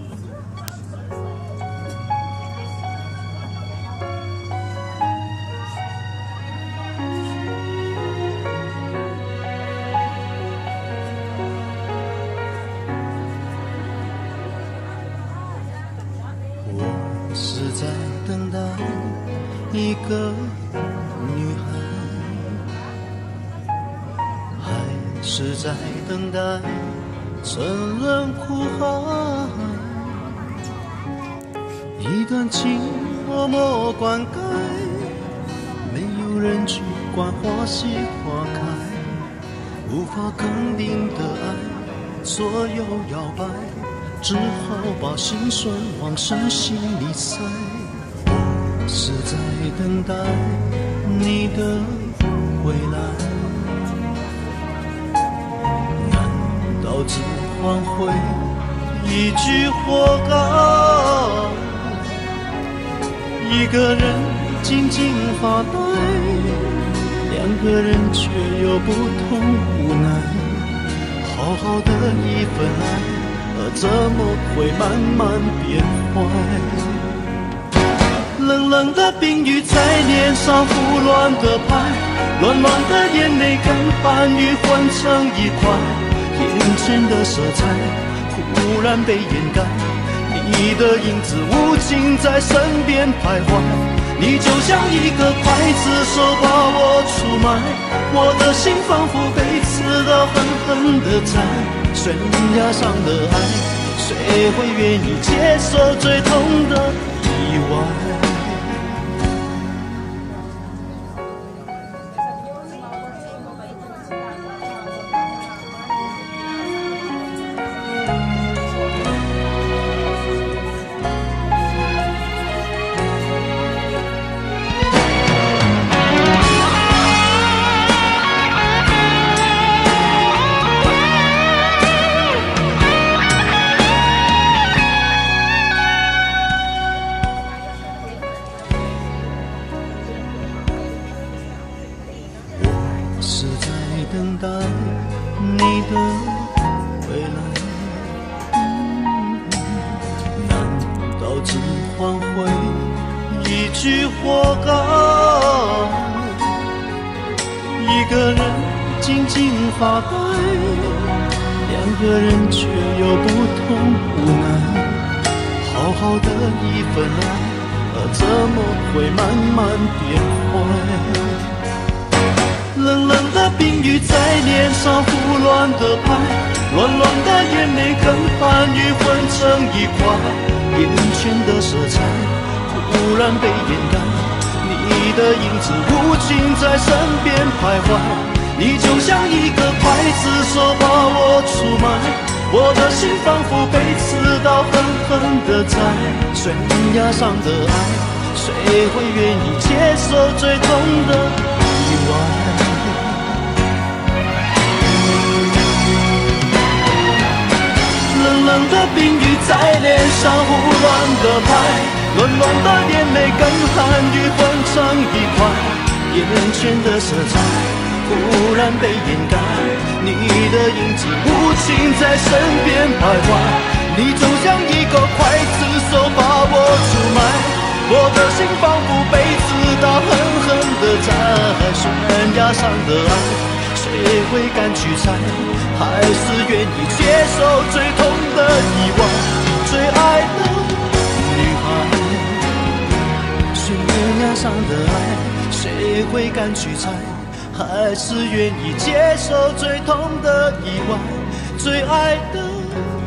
我是在等待一个女孩，还是在等待沉沦苦海？一段情默默灌溉，没有人去管花谢花开，无法肯定的爱左右摇摆，只好把心酸往深心里塞。我是在等待你的回来，难道只换回一句活该？一个人静静发呆，两个人却有不同无奈。好好的一份爱，怎么会慢慢变坏？冷冷的冰雨在脸上胡乱的拍，乱乱的眼泪跟寒雨混成一块，眼前的色彩忽然被掩盖，你的影子无情在身边徘徊，你就像一个刽子手把我出卖，我的心仿佛被刺刀狠狠地宰，悬崖上的爱，谁会愿意接受最痛的意外？是在等待你的回来，难道只换回一句活该？一个人静静发呆，两个人却有不同无奈。好好的一份爱，怎么会慢慢变坏？冷冷的冰雨在脸上胡乱的拍，乱乱的眼泪跟寒雨混成一块，眼前的色彩忽然被掩盖，你的影子无情在身边徘徊，你就像一个刽子手把我出卖，我的心仿佛被刺刀狠狠地宰，悬崖上的爱，谁会愿意接受最痛的意外？冷冷的冰雨在脸上胡乱的拍，乱乱的眼泪跟寒雨混成一块，眼前的色彩忽然被掩盖，你的影子无情在身边徘徊，你就像一个刽子手把我出卖，我的心仿佛被刺刀狠狠地宰，悬崖上的爱，谁会敢去猜？还是愿意接受最痛的意外？最爱的女孩，悬崖上的爱，谁会敢去猜？还是愿意接受最痛的意外？最爱的